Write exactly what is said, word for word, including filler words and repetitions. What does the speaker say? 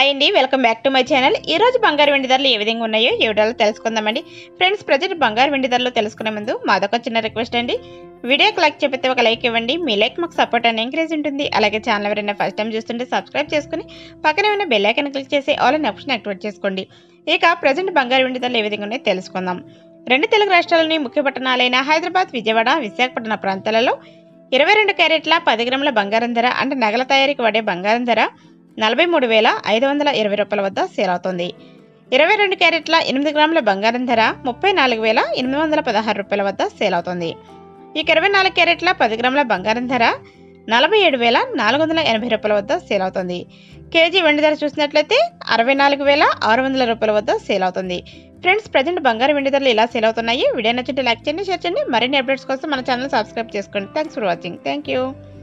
Hi అండి, welcome back to my channel. ఈ రోజు బంగారు వెండి ధరలు ఏ విధంగా ఉన్నాయో ఈ వీడియోలో తెలుసుకుందామండి. ఫ్రెండ్స్, ప్రజెంట్ బంగారు వెండి ధరలు తెలుసుకునే ముందు మాదొక చిన్న రిక్వెస్ట్ అండి. వీడియోకి లైక్ చెప్పితే ఒక లైక్ ఇవ్వండి. మీ లైక్ మాకు సపోర్ట్ అండ్ ఎంకరేజ్ ఉంటుంది. అలాగే ఛానల్ ఎవరైనా ఫస్ట్ టైం చూస్తుంటే సబ్స్క్రైబ్ చేసుకుని పక్కనే ఉన్న బెల్ ఐకాన్ క్లిక్ చేసి ఆల్ అనే ఆప్షన్ యాక్టివేట్ చేసుకోండి. ఇక ప్రజెంట్ బంగారు వెండి ధరలు ఏ విధంగా ఉన్నాయో తెలుసుకుందాం. రెండు తెలుగు రాష్ట్రాలని ముఖ్య పట్టణాలైన హైదరాబాద్, విజయవాడ, విశాఖపట్నం ప్రాంతాలలో ఇరవై రెండు క్యారెట్ల పది గ్రాముల బంగారం ధర అంటే నగల తయారీకి వాడే బంగారం ధర నలభై మూడు వేల ఐదు వందల ఇరవై రూపాయల వద్ద సేల్ అవుతుంది. ఇరవై రెండు క్యారెట్ల ఎనిమిది గ్రాముల బంగారం ధర ముప్పై నాలుగు వేల ఎనిమిది వందల పదహారు రూపాయల వద్ద సేల్ అవుతుంది. ఇక ఇరవై నాలుగు క్యారెట్ల పది గ్రాముల బంగారం ధర నలభై ఏడు వేల నాలుగు వందల ఎనభై రూపాయల వద్ద సేల్ అవుతుంది. కేజీ వెండి ధర చూసినట్లయితే అరవై నాలుగు వేల ఆరు వందల రూపాయల వద్ద సేల్ అవుతుంది. ఫ్రెండ్స్, ప్రజెంట్ బంగారు వెండి ధరలు ఇలా సేల్ అవుతున్నాయి. వీడియో నచ్చింటే లైక్ చేయండి, షేర్ చేయండి. మరిన్ని అప్డేట్స్ కోసం మన ఛానల్ సబ్స్క్రైబ్ చేసుకోండి. Thanks for watching. Thank you.